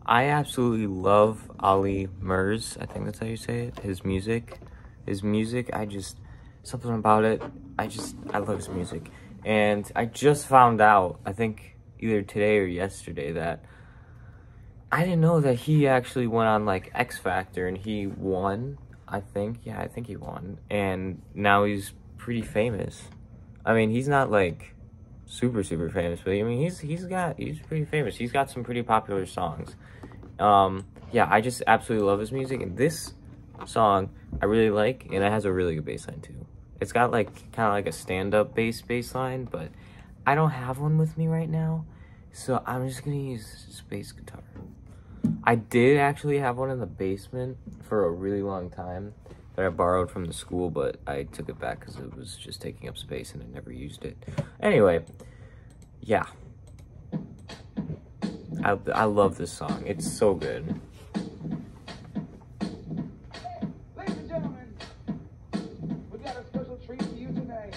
I absolutely love Ali Murs. I think that's how you say it. His music, something about it. I love his music. And I just found out, I think either today or yesterday, that I didn't know that he actually went on like X Factor and he won. I think he won. And now he's pretty famous. I mean, he's not like super famous, but I mean he's pretty famous. He's got some pretty popular songs. Yeah, I just absolutely love his music, and this song I really like, and it has a really good bass line too. It's got like kind of like a stand-up bass line, but I don't have one with me right now, so I'm just gonna use space guitar. I did actually have one in the basement for a really long time that I borrowed from the school, but I took it back because it was just taking up space and I never used it. Anyway, yeah. I love this song. It's so good. Ladies and gentlemen, we got a special treat for you tonight.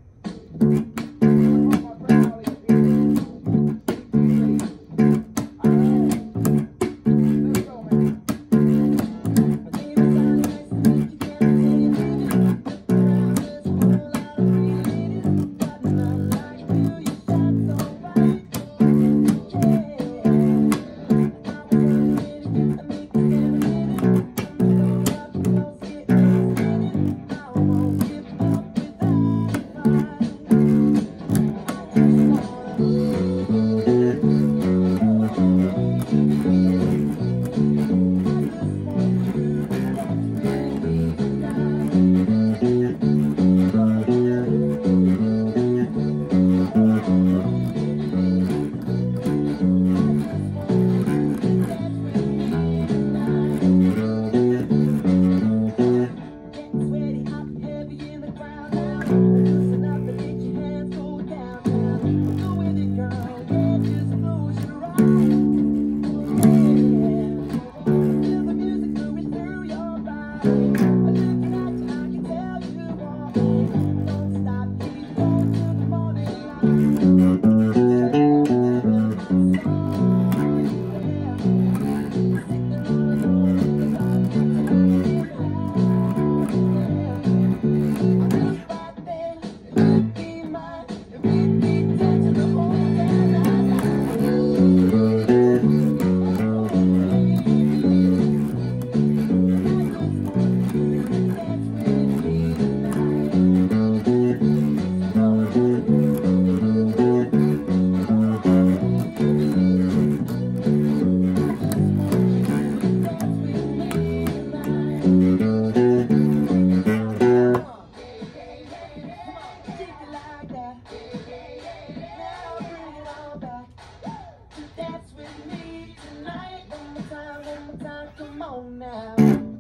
Come on now.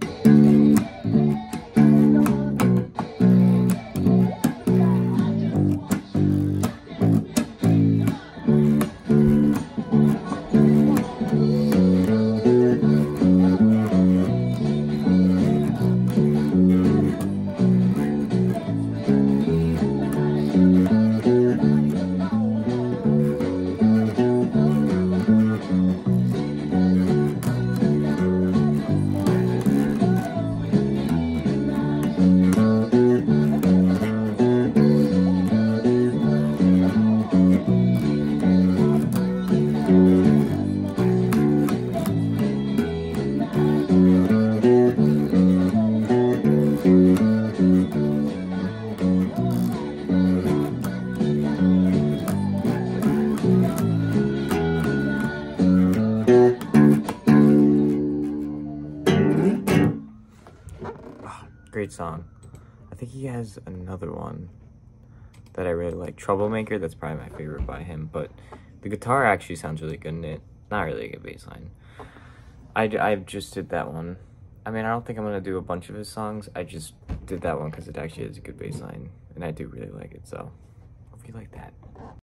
Great song. I think he has another one that I really like, Troublemaker. That's probably my favorite by him, but the guitar actually sounds really good in it. Not really a good bass line. I just did that one. I mean, I don't think I'm gonna do a bunch of his songs. I just did that one because it actually has a good bass line, and I do really like it, so hope you like that.